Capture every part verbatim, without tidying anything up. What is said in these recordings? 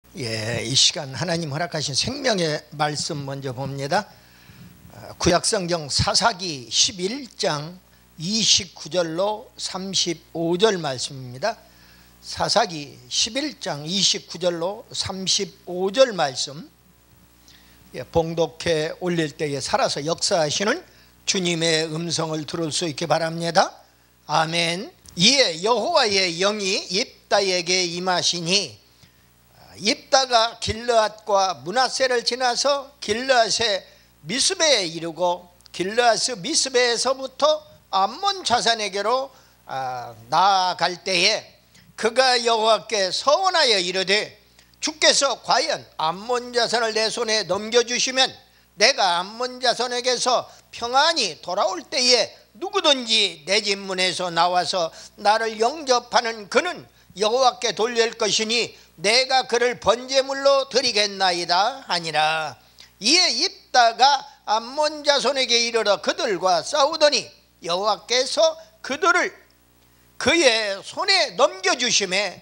예, 이 시간 하나님 허락하신 생명의 말씀 먼저 봅니다. 구약성경 사사기 십일 장 이십구 절로 삼십오 절 말씀입니다. 사사기 십일 장 이십구 절로 삼십오 절 말씀, 예, 봉독해 올릴 때에 살아서 역사하시는 주님의 음성을 들을 수 있게 바랍니다. 아멘. 이에 여호와의 영이 입다에게 임하시니 입다가 길르앗과 므낫세를 지나서 길르앗의 미스베에 이르고 길르앗 미스베에서부터 암몬 자손에게로 나아갈 때에 그가 여호와께 서원하여 이르되 주께서 과연 암몬 자손을 내 손에 넘겨주시면 내가 암몬 자손에게서 평안히 돌아올 때에 누구든지 내 집 문에서 나와서 나를 영접하는 그는 여호와께 돌릴 것이니 내가 그를 번제물로 드리겠나이다 하니라. 이에 입다가 암몬 자손에게 이르러 그들과 싸우더니 여호와께서 그들을 그의 손에 넘겨주심에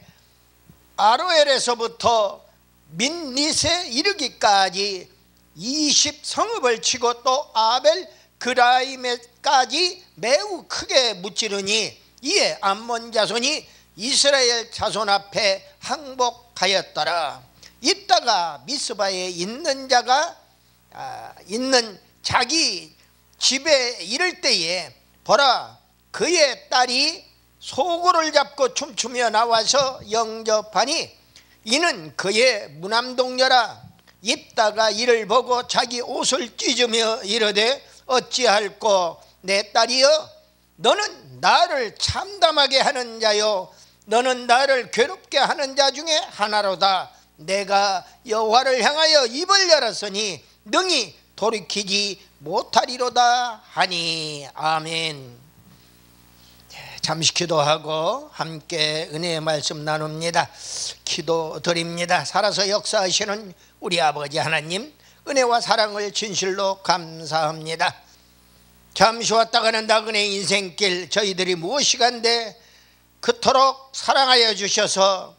아로엘에서부터 민닛에 이르기까지 이십 성읍을 치고 또 아벨 그라임에까지 매우 크게 무찌르니 이에 암몬 자손이 이스라엘 자손 앞에 항복하였더라. 이따가 미스바에 있는 자가 아, 있는 자기 집에 이를 때에 보라 그의 딸이 소고를 잡고 춤추며 나와서 영접하니 이는 그의 무남동녀라. 입다가 이를 보고 자기 옷을 찢으며 이르되 어찌할꼬 내 딸이여 너는 나를 참담하게 하는 자요 너는 나를 괴롭게 하는 자 중에 하나로다. 내가 여호와를 향하여 입을 열었으니 능히 돌이키지 못하리로다 하니. 아멘. 잠시 기도하고 함께 은혜의 말씀 나눕니다. 기도드립니다. 살아서 역사하시는 우리 아버지 하나님, 은혜와 사랑을 진실로 감사합니다. 잠시 왔다 가는 나그네 인생길 저희들이 무엇이간데 그토록 사랑하여 주셔서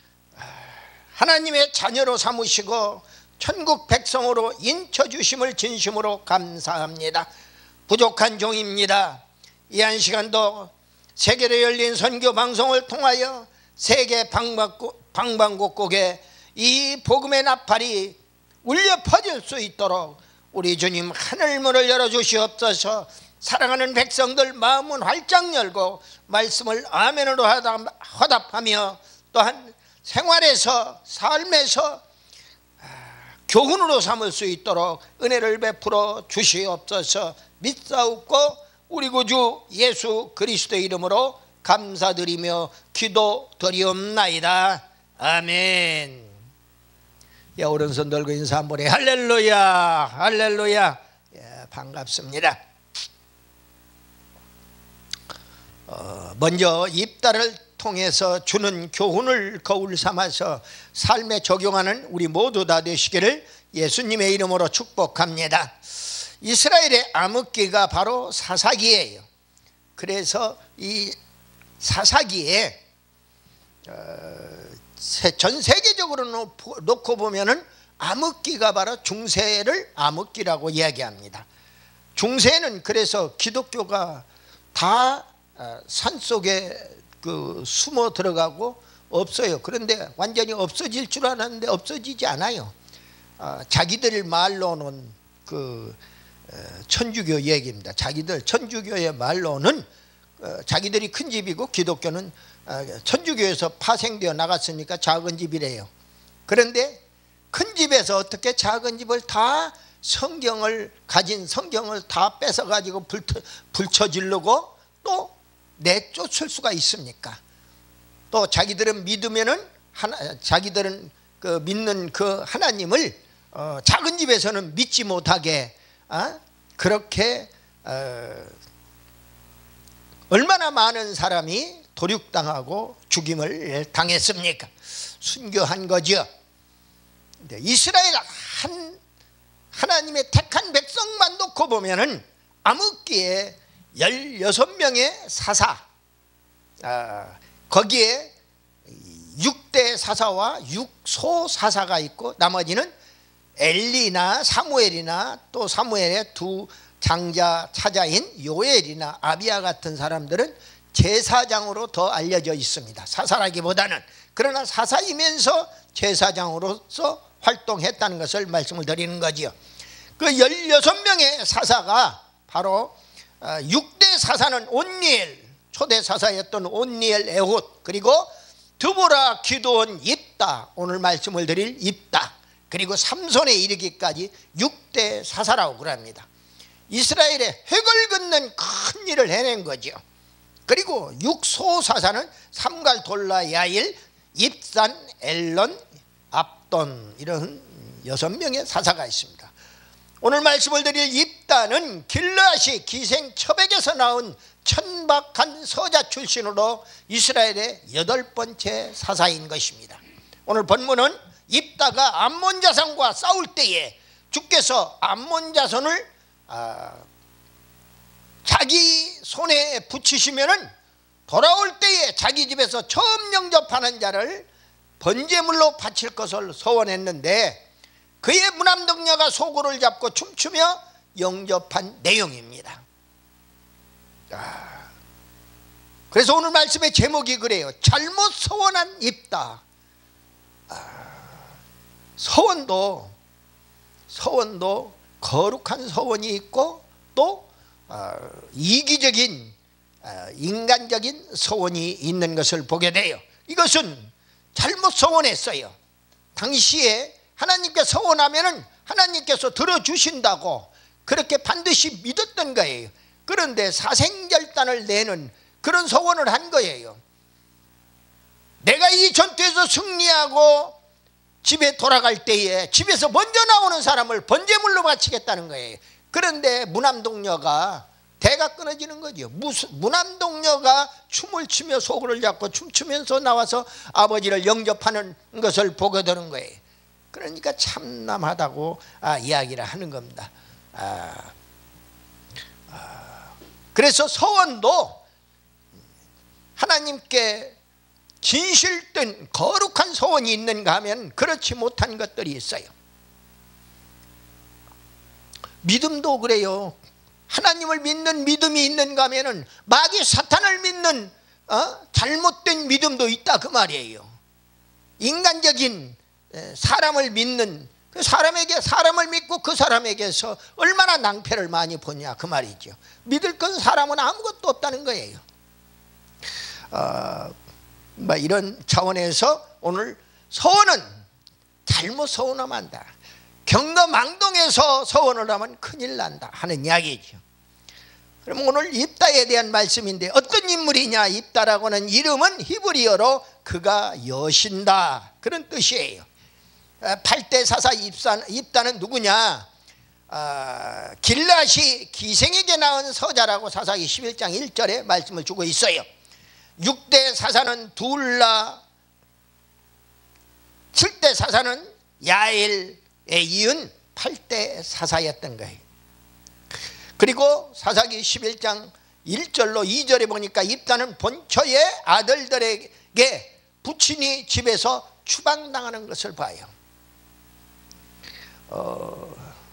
하나님의 자녀로 삼으시고 천국 백성으로 인쳐주심을 진심으로 감사합니다. 부족한 종입니다. 이 한 시간도 세계로 열린 선교 방송을 통하여 세계 방방곡곡에 이 복음의 나팔이 울려 퍼질 수 있도록 우리 주님 하늘문을 열어주시옵소서. 사랑하는 백성들 마음은 활짝 열고 말씀을 아멘으로 화답하며 또한 생활에서 삶에서 교훈으로 삼을 수 있도록 은혜를 베풀어 주시옵소서. 믿사옵고 우리 구주 예수 그리스도의 이름으로 감사드리며 기도드리옵나이다. 아멘. 예, 오른손 들고 인사 한번 해. 할렐루야 할렐루야. 예, 반갑습니다. 어, 먼저 입다를 통해서 주는 교훈을 거울 삼아서 삶에 적용하는 우리 모두 다 되시기를 예수님의 이름으로 축복합니다. 이스라엘의 암흑기가 바로 사사기예요. 그래서 이 사사기에 전 세계적으로 놓고 보면은 암흑기가 바로 중세를 암흑기라고 이야기합니다. 중세는 그래서 기독교가 다 산속에 그 숨어 들어가고 없어요. 그런데 완전히 없어질 줄 알았는데 없어지지 않아요. 어, 자기들 말로는 그 어, 천주교 얘기입니다. 자기들 천주교의 말로는 어, 자기들이 큰 집이고 기독교는 어, 천주교에서 파생되어 나갔으니까 작은 집이래요. 그런데 큰 집에서 어떻게 작은 집을 다 성경을 가진 성경을 다 뺏어 가지고 불터, 불쳐지르고 또 내쫓을 수가 있습니까? 또 자기들은 믿으면은 하나, 자기들은 그 믿는 그 하나님을 어, 작은 집에서는 믿지 못하게 어? 그렇게 어, 얼마나 많은 사람이 도륙당하고 죽임을 당했습니까? 순교한 거죠. 이스라엘 한 하나님의 택한 백성만 놓고 보면은 암흑기에 열여섯 명의 사사, 아, 거기에 육 대 사사와 육 소 사사가 있고 나머지는 엘리나 사무엘이나 또 사무엘의 두 장자 차자인 요엘이나 아비야 같은 사람들은 제사장으로 더 알려져 있습니다. 사사라기보다는. 그러나 사사이면서 제사장으로서 활동했다는 것을 말씀을 드리는 거지요. 그 열여섯 명의 사사가 바로 육 대 사사는 온니엘, 초대 사사였던 온니엘 에훗, 그리고 드보라, 기드온, 입다, 오늘 말씀을 드릴 입다, 그리고 삼손에 이르기까지 육 대 사사라고 그럽니다. 이스라엘의 획을 긋는 큰 일을 해낸 거죠. 그리고 육 소 사사는 삼갈, 돌라, 야일, 입산, 엘론, 압돈, 이런 여섯 명의 사사가 있습니다. 오늘 말씀을 드릴 입다는 길르앗이 기생 첩에게서 나온 천박한 서자 출신으로 이스라엘의 여덟 번째 사사인 것입니다. 오늘 본문은 입다가 암몬 자손과 싸울 때에 주께서 암몬 자손을 아, 자기 손에 붙이시면은 돌아올 때에 자기 집에서 처음 영접하는 자를 번제물로 바칠 것을 서원했는데 그의 무남동녀가 소고를 잡고 춤추며 영접한 내용입니다. 아, 그래서 오늘 말씀의 제목이 그래요. 잘못 서원한 입다. 아, 서원도 서원도 거룩한 서원이 있고 또 어, 이기적인 어, 인간적인 서원이 있는 것을 보게 돼요. 이것은 잘못 서원했어요. 당시에 하나님께 서원하면은 하나님께서 들어주신다고 그렇게 반드시 믿었던 거예요. 그런데 사생결단을 내는 그런 서원을 한 거예요. 내가 이 전투에서 승리하고 집에 돌아갈 때에 집에서 먼저 나오는 사람을 번제물로 바치겠다는 거예요. 그런데 무남동녀가 대가 끊어지는 거죠. 무남동녀가 춤을 추며 소고를 잡고 춤추면서 나와서 아버지를 영접하는 것을 보게 되는 거예요. 그러니까 참남하다고 아, 이야기를 하는 겁니다. 아, 아, 그래서 서원도 하나님께 진실된 거룩한 서원이 있는가 하면 그렇지 못한 것들이 있어요. 믿음도 그래요. 하나님을 믿는 믿음이 있는가 하면 마귀 사탄을 믿는 어? 잘못된 믿음도 있다 그 말이에요. 인간적인 사람을 믿는 그 사람에게 사람을 믿고 그 사람에게서 얼마나 낭패를 많이 보냐 그 말이죠. 믿을 건 사람은 아무것도 없다는 거예요. 어, 뭐 이런 차원에서 오늘 서원은 잘못 서원하면 안다. 경거망동에서 서원을 하면 큰일 난다 하는 이야기죠. 그럼 오늘 입다에 대한 말씀인데 어떤 인물이냐. 입다라고는 이름은 히브리어로 그가 여신다 그런 뜻이에요. 팔 대 사사 입산, 입다는 누구냐. 아, 길앗이 기생에게 낳은 서자라고 사사기 십일 장 일 절에 말씀을 주고 있어요. 육 대 사사는 둘라, 칠 대 사사는 야엘에 이은 팔 대 사사였던 거예요. 그리고 사사기 십일 장 일 절로 이 절에 보니까 입다는 본처의 아들들에게 부친이 집에서 추방당하는 것을 봐요. 어,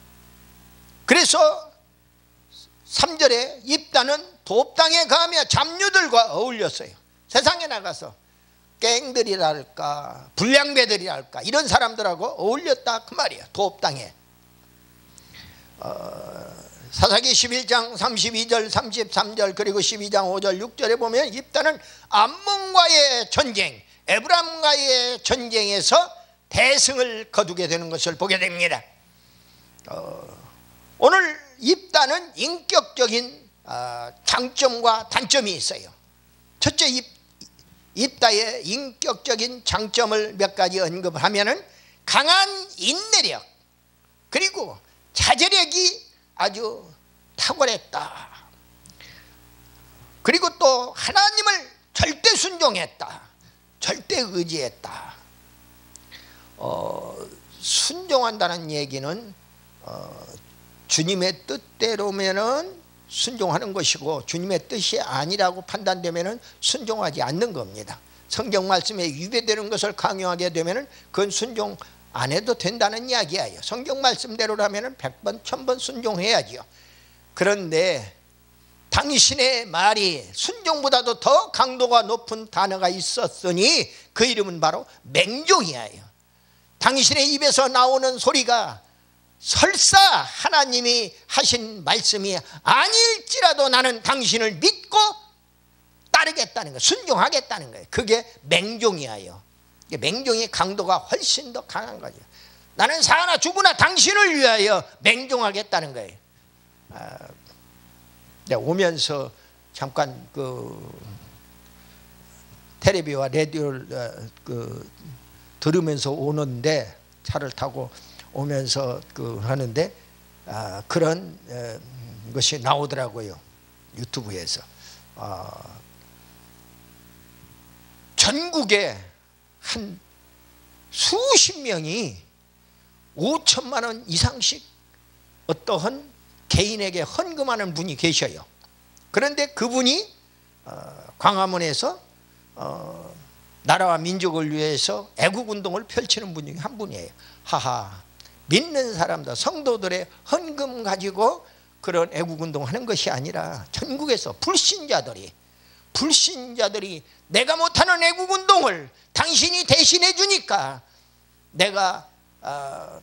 그래서 삼 절에 입다는 돕당에 가며 잡류들과 어울렸어요. 세상에 나가서 갱들이랄까 불량배들이랄까 이런 사람들하고 어울렸다 그 말이야. 돕당에. 어, 사사기 십일 장 삼십이 절 삼십삼 절 그리고 십이 장 오 절 육 절에 보면 입다는 암몬과의 전쟁, 에브람과의 전쟁에서 대승을 거두게 되는 것을 보게 됩니다. 어, 오늘 입다는 인격적인 어, 장점과 단점이 있어요. 첫째, 입, 입다의 인격적인 장점을 몇 가지 언급하면은 강한 인내력 그리고 자제력이 아주 탁월했다. 그리고 또 하나님을 절대 순종했다. 절대 의지했다. 어, 순종한다는 얘기는 어, 주님의 뜻대로면은 순종하는 것이고 주님의 뜻이 아니라고 판단되면은 순종하지 않는 겁니다. 성경 말씀에 위배되는 것을 강요하게 되면 그건 순종 안 해도 된다는 이야기예요. 성경 말씀대로라면 백 번, 천 번 순종해야지요. 그런데 당신의 말이 순종보다도 더 강도가 높은 단어가 있었으니 그 이름은 바로 맹종이에요. 당신의 입에서 나오는 소리가 설사 하나님이 하신 말씀이 아닐지라도 나는 당신을 믿고 따르겠다는 거예요. 순종하겠다는 거예요. 그게 맹종이에요. 맹종의 강도가 훨씬 더 강한 거죠. 나는 사나 죽으나 당신을 위하여 맹종하겠다는 거예요. 아, 오면서 잠깐 그 텔레비와 라디오를 어, 그 들으면서 오는데, 차를 타고 오면서 그 하는데 아, 그런 에, 것이 나오더라고요. 유튜브에서. 아, 전국에 한 수십 명이 오천만 원 이상씩 어떠한 개인에게 헌금하는 분이 계셔요. 그런데 그분이 어, 광화문에서 어, 나라와 민족을 위해서 애국운동을 펼치는 분 중에 한 분이에요. 하하, 믿는 사람들, 성도들의 헌금 가지고 그런 애국운동을 하는 것이 아니라 전국에서 불신자들이 불신자들이 내가 못하는 애국운동을 당신이 대신해 주니까 내가 어,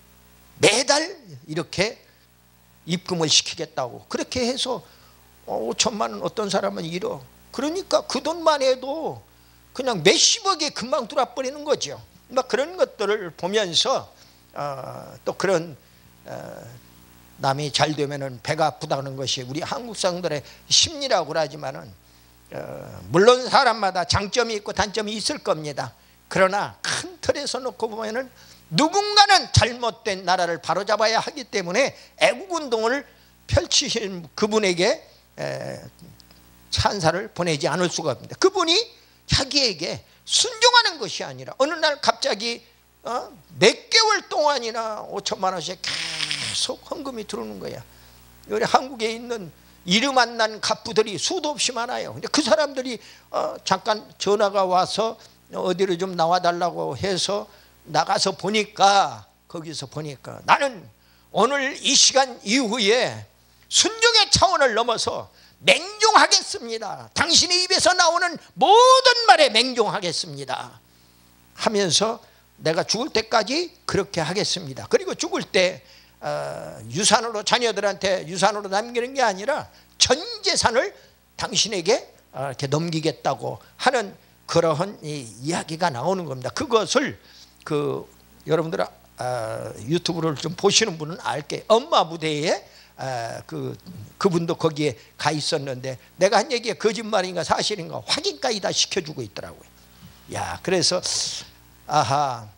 매달 이렇게 입금을 시키겠다고 그렇게 해서 오천만 원, 어떤 사람은 일억, 그러니까 그 돈만 해도 그냥 몇십억에 금방 돌아버리는 거죠. 막 그런 것들을 보면서 어, 또 그런 어, 남이 잘 되면은 배가 아프다는 것이 우리 한국 사람들의 심리라고 하지만은 어, 물론 사람마다 장점이 있고 단점이 있을 겁니다. 그러나 큰 틀에서 놓고 보면은 누군가는 잘못된 나라를 바로잡아야 하기 때문에 애국운동을 펼치신 그분에게 에, 찬사를 보내지 않을 수가 없습니다. 그분이 자기에게 순종하는 것이 아니라 어느 날 갑자기 어? 몇 개월 동안이나 오천만 원씩 계속 헌금이 들어오는 거야. 우리 한국에 있는 이름 안 난 갑부들이 수도 없이 많아요. 근데 그 사람들이 어, 잠깐 전화가 와서 어디로 좀 나와달라고 해서 나가서 보니까, 거기서 보니까 나는 오늘 이 시간 이후에 순종의 차원을 넘어서 맹종하겠습니다. 당신의 입에서 나오는 모든 말에 맹종하겠습니다 하면서 내가 죽을 때까지 그렇게 하겠습니다. 그리고 죽을 때 어, 유산으로, 자녀들한테 유산으로 남기는 게 아니라 전 재산을 당신에게 어, 이렇게 넘기겠다고 하는 그러한 이 이야기가 나오는 겁니다. 그것을 그 여러분들 어, 유튜브를 좀 보시는 분은 알게, 엄마 무대에 어, 그 그분도 거기에 가 있었는데 내가 한 얘기가 거짓말인가 사실인가 확인까지 다 시켜주고 있더라고요. 야, 그래서 아하,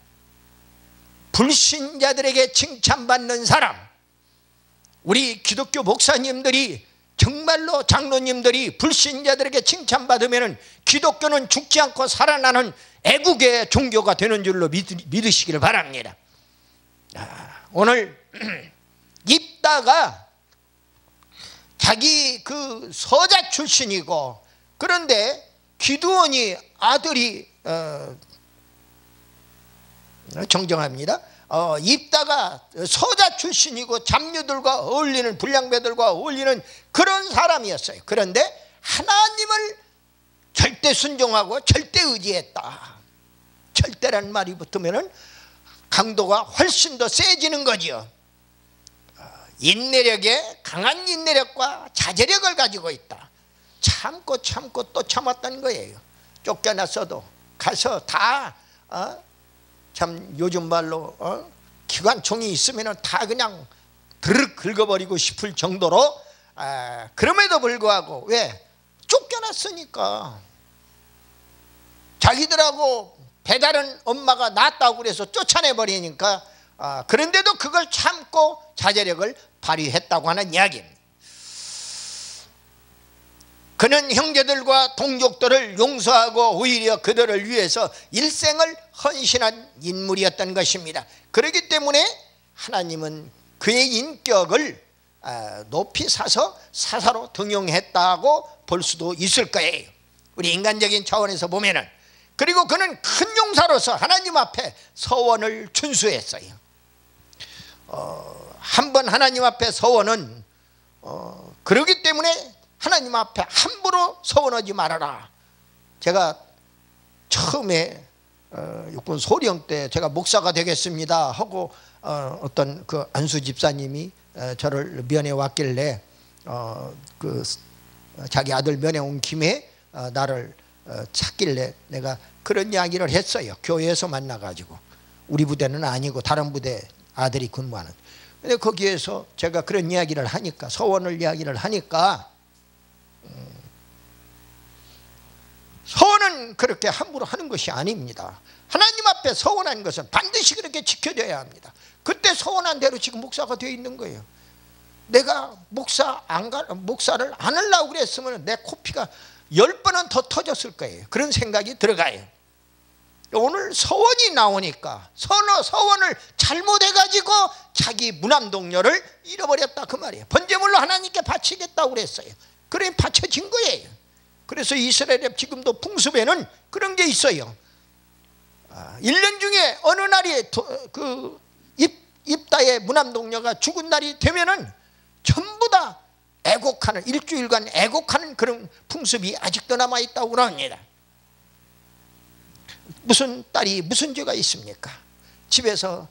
불신자들에게 칭찬받는 사람, 우리 기독교 목사님들이 정말로 장로님들이 불신자들에게 칭찬받으면 기독교는 죽지 않고 살아나는 애국의 종교가 되는 줄로 믿으시기를 바랍니다. 아, 오늘 입다가 자기 그 서자 출신이고, 그런데 기드온이 아들이 어, 정정합니다. 어, 입다가 서자 출신이고 잡류들과 어울리는, 불량배들과 어울리는 그런 사람이었어요. 그런데 하나님을 절대 순종하고 절대 의지했다. 절대라는 말이 붙으면 강도가 훨씬 더 세지는 거지요. 인내력에 강한 인내력과 자제력을 가지고 있다. 참고 참고 또 참았다는 거예요. 쫓겨났어도 가서 다 어? 참 요즘 말로 어? 기관총이 있으면 다 그냥 드르륵 긁어버리고 싶을 정도로, 아, 그럼에도 불구하고 왜? 쫓겨났으니까. 자기들하고 배다른 엄마가 낫다고 그래서 쫓아내버리니까, 아, 그런데도 그걸 참고 자제력을 발휘했다고 하는 이야기입니다. 그는 형제들과 동족들을 용서하고 오히려 그들을 위해서 일생을 헌신한 인물이었던 것입니다. 그렇기 때문에 하나님은 그의 인격을 높이 사서 사사로 등용했다고 볼 수도 있을 거예요. 우리 인간적인 차원에서 보면은 그리고 그는 큰 용사로서 하나님 앞에 서원을 준수했어요. 어, 한번 하나님 앞에 서원은 어, 그러기 때문에 하나님 앞에 함부로 서원하지 말아라. 제가 처음에 어, 육군 소령 때 제가 목사가 되겠습니다 하고 어, 어떤 그 안수 집사님이 어, 저를 면회 왔길래 어, 그 자기 아들 면회 온 김에 어, 나를 어, 찾길래 내가 그런 이야기를 했어요. 교회에서 만나가지고 우리 부대는 아니고 다른 부대 아들이 근무하는. 근데 거기에서 제가 그런 이야기를 하니까 서원을 이야기를 하니까 음, 서원은 그렇게 함부로 하는 것이 아닙니다. 하나님 앞에 서원한 것은 반드시 그렇게 지켜져야 합니다. 그때 서원한 대로 지금 목사가 되어 있는 거예요. 내가 목사 안 가, 목사를 안 하려고 그랬으면 내 코피가 열 번은 더 터졌을 거예요. 그런 생각이 들어가요. 오늘 서원이 나오니까 서너 서원을 잘못해가지고 자기 무남동녀를 잃어버렸다 그 말이에요. 번제물로 하나님께 바치겠다고 그랬어요. 그래 바쳐진 거예요. 그래서 이스라엘의 지금도 풍습에는 그런 게 있어요. 아, 일 년 중에 어느 날이 그 입, 입다의 무남동녀가 죽은 날이 되면은 전부 다 애곡하는, 일주일간 애곡하는 그런 풍습이 아직도 남아있다고 그럽니다. 무슨 딸이 무슨 죄가 있습니까? 집에서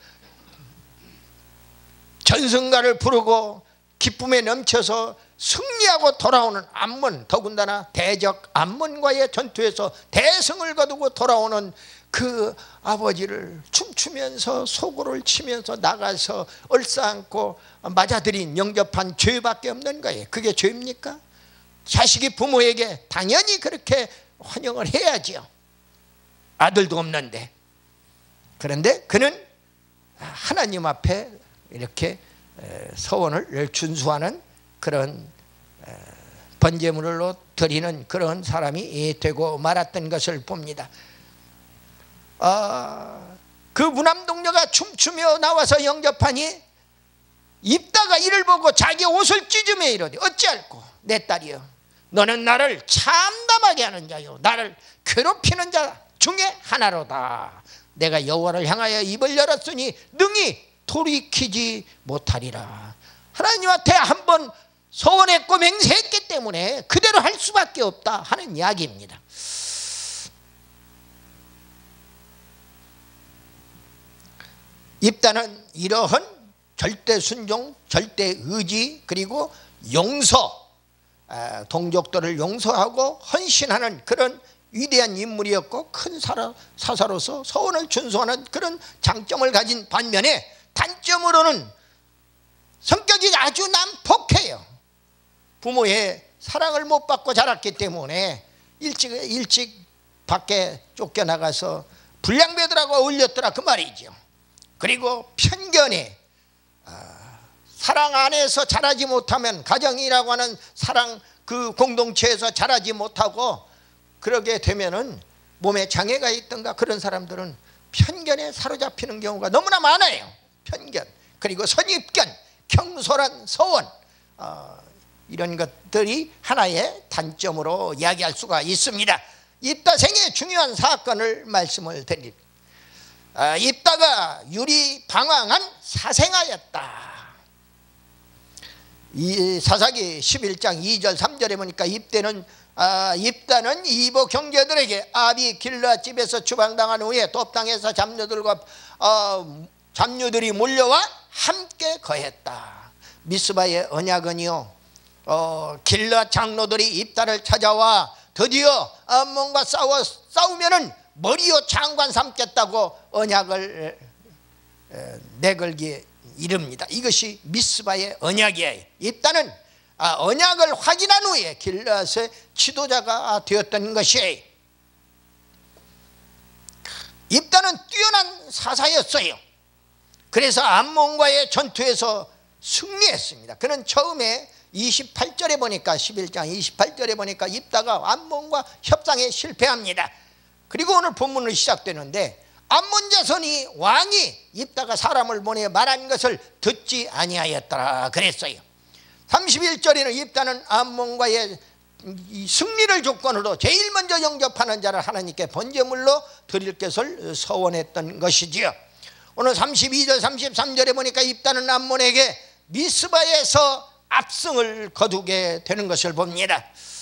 전승가를 부르고 기쁨에 넘쳐서 승리하고 돌아오는 암몬, 더군다나 대적 암몬과의 전투에서 대승을 거두고 돌아오는 그 아버지를 춤추면서 소고를 치면서 나가서 얼싸안고 맞아들인 영접한 죄밖에 없는 거예요. 그게 죄입니까? 자식이 부모에게 당연히 그렇게 환영을 해야지요. 아들도 없는데. 그런데 그는 하나님 앞에 이렇게 서원을 준수하는 그런 번제물로 드리는 그런 사람이 되고 말았던 것을 봅니다. 아, 그 무남동녀가 춤추며 나와서 영접하니 입다가 이를 보고 자기 옷을 찢으며 이르되 어찌할꼬 내 딸이여 너는 나를 참담하게 하는 자요 나를 괴롭히는 자 중에 하나로다. 내가 여호와를 향하여 입을 열었으니 능히 돌이키지 못하리라. 하나님한테 한번 서원했고 맹세했기 때문에 그대로 할 수밖에 없다 하는 이야기입니다. 입다는 이러한 절대 순종, 절대 의지, 그리고 용서, 동족들을 용서하고 헌신하는 그런 위대한 인물이었고 큰 사사로서 서원을 준수하는 그런 장점을 가진 반면에 단점으로는 성격이 아주 난폭해요. 부모의 사랑을 못 받고 자랐기 때문에 일찍 일찍 밖에 쫓겨나가서 불량배들하고 어울렸더라 그 말이죠. 그리고 편견에 아, 사랑 안에서 자라지 못하면 가정이라고 하는 사랑 그 공동체에서 자라지 못하고 그러게 되면은 몸에 장애가 있던가 그런 사람들은 편견에 사로잡히는 경우가 너무나 많아요. 편견 그리고 선입견, 경솔한 서원 어, 이런 것들이 하나의 단점으로 이야기할 수가 있습니다. 입다생의 중요한 사건을 말씀을 드립니다. 아, 입다가 유리 방황한 사생아였다. 이 사사기 십일 장 이 절 삼 절에 보니까 입대는 아, 입다는 이보 경제들에게 아비 길라 집에서 추방당한 후에 돕당에서 잡녀들과 어, 잡녀들이 몰려와 함께 거했다. 미스바의 언약은요 어, 길라 장로들이 입다를 찾아와 드디어 암몬과 싸워 싸우면은 머리요 장관 삼겠다고 언약을 내걸기에 이릅니다. 이것이 미스바의 언약이에요. 입다는 아, 언약을 확인한 후에 길앗의 지도자가 되었던 것이에요. 입다는 뛰어난 사사였어요. 그래서 암몬과의 전투에서 승리했습니다. 그는 처음에 이십팔 절에 보니까 십일 장 이십팔 절에 보니까 입다가 암몬과 협상에 실패합니다. 그리고 오늘 본문은 시작되는데 암몬 자손이 왕이 입다가 사람을 보내 말한 것을 듣지 아니하였더라 그랬어요. 삼십일 절에는 입다는 암몬과의 이 승리를 조건으로 제일 먼저 영접하는 자를 하나님께 번제물로 드릴 것을 서원했던 것이지요. 오늘 삼십이 절 삼십삼 절에 보니까 입다는 암몬에게 미스바에서 압승을 거두게 되는 것을 봅니다.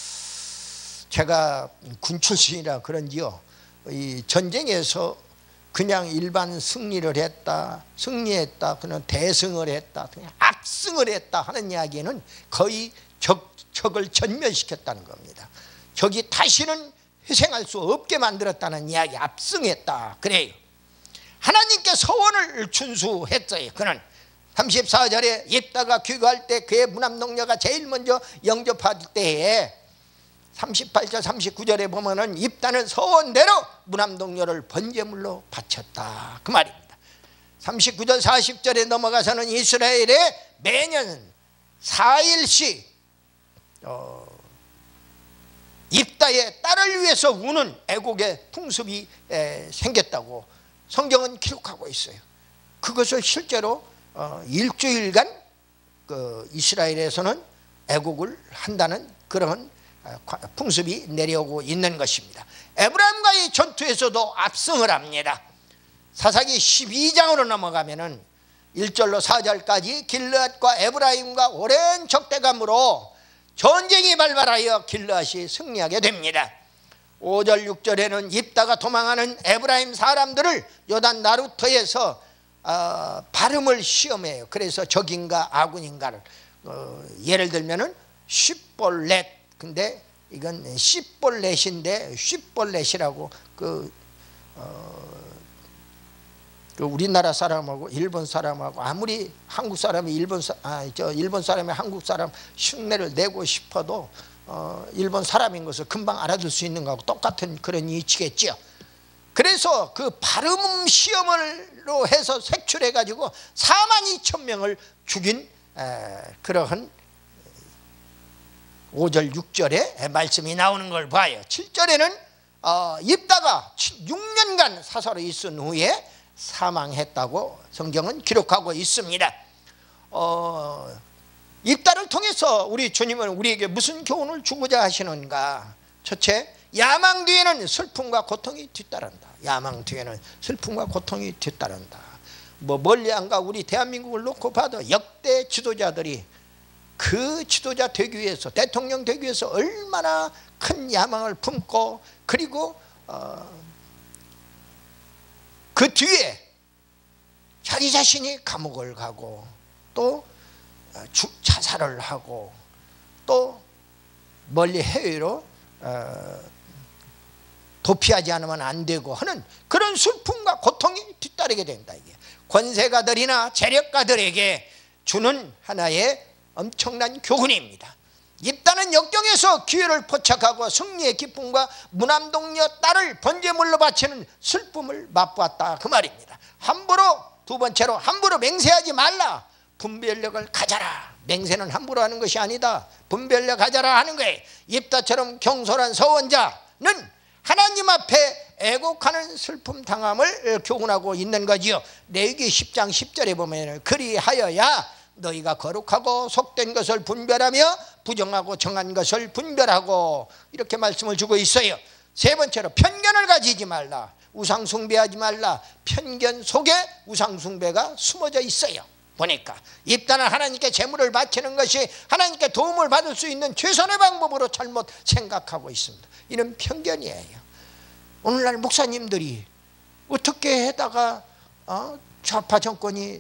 제가 군 출신이라 그런지요, 이 전쟁에서 그냥 일반 승리를 했다, 승리했다, 그냥 대승을 했다, 그냥 압승을 했다 하는 이야기는 거의 적, 적을 전멸시켰다는 겁니다. 적이 다시는 회생할 수 없게 만들었다는 이야기, 압승했다 그래요. 하나님께 서원을 준수했어요. 그는 삼십사 절에 입다가 귀가할 때 그의 무남동녀가 제일 먼저 영접할 때에 삼십팔 절 삼십구 절에 보면은 입다는 서원대로 무남동녀를 번제물로 바쳤다 그 말입니다. 삼십구 절 사십 절에 넘어가서는 이스라엘에 매년 사 일씩 어, 입다의 딸을 위해서 우는 애곡의 풍습이 에, 생겼다고 성경은 기록하고 있어요. 그것을 실제로 어, 일주일간 그 이스라엘에서는 애곡을 한다는 그런 풍습이 내려오고 있는 것입니다. 에브라임과의 전투에서도 압승을 합니다. 사사기 십이 장으로 넘어가면은 일 절로 사 절까지 길르앗과 에브라임과 오랜 적대감으로 전쟁이 발발하여 길르앗이 승리하게 됩니다. 오 절 육 절에는 입다가 도망하는 에브라임 사람들을 요단 나루터에서 어, 발음을 시험해요. 그래서 적인가 아군인가를 어, 예를 들면은 쉽볼렛, 근데 이건 십볼렛인데 쉽볼렛이라고 그, 어, 그 우리나라 사람하고 일본 사람하고 아무리 한국 사람이 일본 사, 아, 저 일본 사람이 한국 사람 흉내를 내고 싶어도 어, 일본 사람인 것을 금방 알아들 수 있는 거하고 똑같은 그런 이치겠죠. 그래서 그 발음 시험으로 해서 색출해 가지고 사만 이천 명을 죽인 에, 그러한 오 절 육 절에 말씀이 나오는 걸 봐요. 칠 절에는 어, 입다가 육 년간 사사로 있은 후에 사망했다고 성경은 기록하고 있습니다. 어, 입다를 통해서 우리 주님은 우리에게 무슨 교훈을 주고자 하시는가? 첫째, 야망 뒤에는 슬픔과 고통이 뒤따른다. 야망 뒤에는 슬픔과 고통이 뒤따른다. 뭐 멀리 안 가 우리 대한민국을 놓고 봐도 역대 지도자들이 그 지도자 되기 위해서, 대통령 되기 위해서 얼마나 큰 야망을 품고, 그리고 어, 그 뒤에 자기 자신이 감옥을 가고 또 주, 자살을 하고 또 멀리 해외로 어, 도피하지 않으면 안 되고 하는 그런 슬픔과 고통이 뒤따르게 된다. 이게 권세가들이나 재력가들에게 주는 하나의 엄청난 교훈입니다. 입다는 역경에서 기회를 포착하고 승리의 기쁨과 무남동녀 딸을 번제물로 바치는 슬픔을 맛보았다 그 말입니다. 함부로, 두 번째로 함부로 맹세하지 말라. 분별력을 가져라. 맹세는 함부로 하는 것이 아니다. 분별력 가져라 하는 거예요. 입다처럼 경솔한 서원자는 하나님 앞에 애곡하는 슬픔 당함을 교훈하고 있는 거지요. 레위기 십 장 십 절에 보면 그리하여야 너희가 거룩하고 속된 것을 분별하며 부정하고 정한 것을 분별하고, 이렇게 말씀을 주고 있어요. 세 번째로 편견을 가지지 말라. 우상 숭배하지 말라. 편견 속에 우상 숭배가 숨어져 있어요. 보니까 입다는 하나님께 제물을 바치는 것이 하나님께 도움을 받을 수 있는 최선의 방법으로 잘못 생각하고 있습니다. 이런 편견이에요. 오늘날 목사님들이 어떻게 해다가 어? 좌파 정권이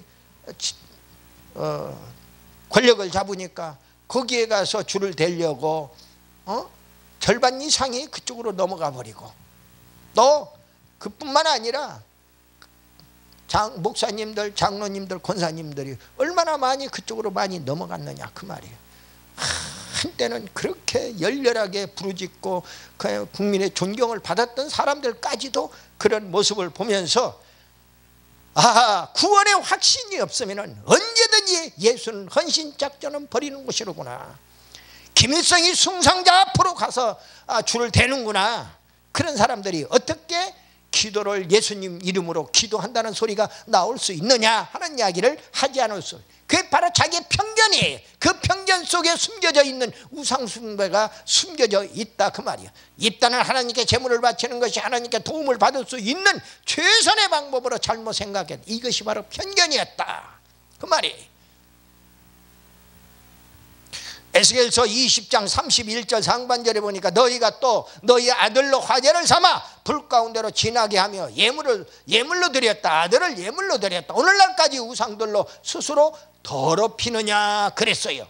어, 권력을 잡으니까 거기에 가서 줄을 대려고 어? 절반 이상이 그쪽으로 넘어가 버리고, 또 그뿐만 아니라 장, 목사님들, 장로님들, 권사님들이 얼마나 많이 그쪽으로 많이 넘어갔느냐 그 말이에요. 한때는 그렇게 열렬하게 부르짖고 국민의 존경을 받았던 사람들까지도 그런 모습을 보면서, 아, 구원의 확신이 없으면 언제든지 예수는 헌신작전은 버리는 것이로구나. 김일성이 숭상자 앞으로 가서 줄을 대는구나. 그런 사람들이 어떻게 기도를 예수님 이름으로 기도한다는 소리가 나올 수 있느냐 하는 이야기를 하지 않을 수, 그게 바로 자기의 편견이에요. 그 그 편견 속에 숨겨져 있는 우상숭배가 숨겨져 있다 그 말이야. 입다는 하나님께 제물을 바치는 것이 하나님께 도움을 받을 수 있는 최선의 방법으로 잘못 생각했다. 이것이 바로 편견이었다 그 말이에요. 에스겔서 이십 장 삼십일 절 상반절에 보니까 너희가 또 너희 아들로 화제를 삼아 불 가운데로 지나게 하며 예물을 예물로 드렸다. 아들을 예물로 드렸다. 오늘날까지 우상들로 스스로 더럽히느냐 그랬어요.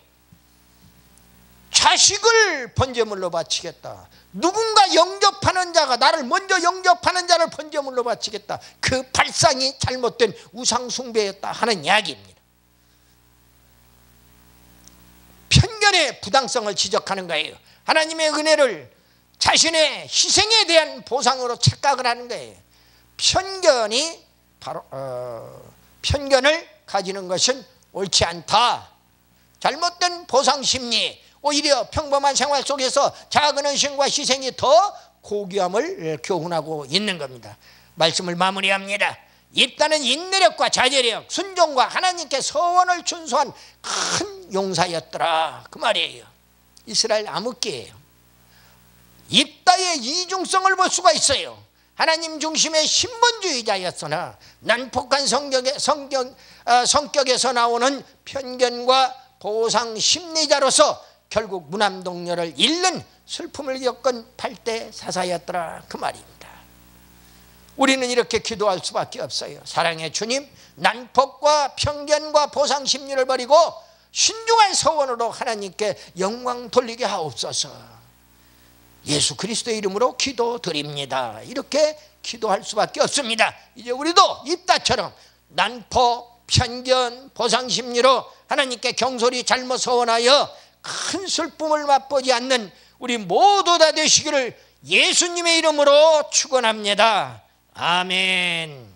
자식을 번제물로 바치겠다. 누군가 영접하는 자가 나를 먼저 영접하는 자를 번제물로 바치겠다. 그 발상이 잘못된 우상숭배였다 하는 이야기입니다. 편견의 부당성을 지적하는 거예요. 하나님의 은혜를 자신의 희생에 대한 보상으로 착각을 하는 거예요. 편견이 바로 어, 편견을 가지는 것은 옳지 않다. 잘못된 보상심리, 오히려 평범한 생활 속에서 작은 헌신과 희생이 더 고귀함을 교훈하고 있는 겁니다. 말씀을 마무리합니다. 입다는 인내력과 자제력, 순종과 하나님께 서원을 준수한 큰 용사였더라 그 말이에요. 이스라엘 암흑기예요. 입다의 이중성을 볼 수가 있어요. 하나님 중심의 신본주의자였으나 난폭한 성격에, 성격, 어, 성격에서 나오는 편견과 보상 심리자로서 결국 무남동녀를 잃는 슬픔을 겪은 팔대 사사였더라 그 말입니다. 우리는 이렇게 기도할 수밖에 없어요. 사랑의 주님, 난폭과 편견과 보상 심리를 버리고 신중한 서원으로 하나님께 영광 돌리게 하옵소서. 예수 그리스도의 이름으로 기도드립니다. 이렇게 기도할 수밖에 없습니다. 이제 우리도 입다처럼 난폭, 편견, 보상 심리로 하나님께 경솔히 잘못 서원하여 큰 슬픔을 맛보지 않는 우리 모두 다 되시기를 예수님의 이름으로 축원합니다. 아멘.